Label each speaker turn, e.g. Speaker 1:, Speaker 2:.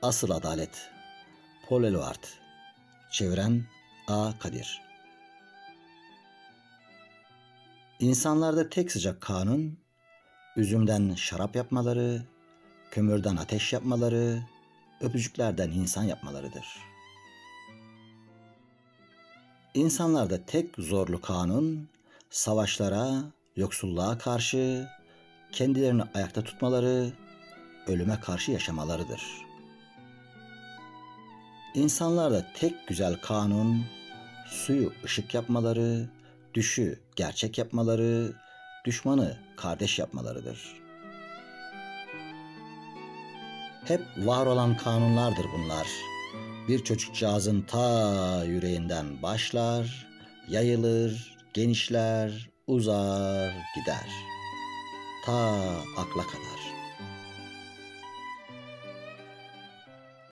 Speaker 1: Asıl Adalet. Paul Eluard. Çeviren A. Kadir. İnsanlarda tek sıcak kanun, üzümden şarap yapmaları, kömürden ateş yapmaları, öpücüklerden insan yapmalarıdır. İnsanlarda tek zorlu kanun, savaşlara, yoksulluğa karşı, kendilerini ayakta tutmaları, ölüme karşı yaşamalarıdır. İnsanlarda tek güzel kanun, suyu ışık yapmaları, düşü gerçek yapmaları, düşmanı kardeş yapmalarıdır. Hep var olan kanunlardır bunlar. Bir çocukcağızın ta yüreğinden başlar, yayılır, genişler, uzar, gider. Ta akla kadar.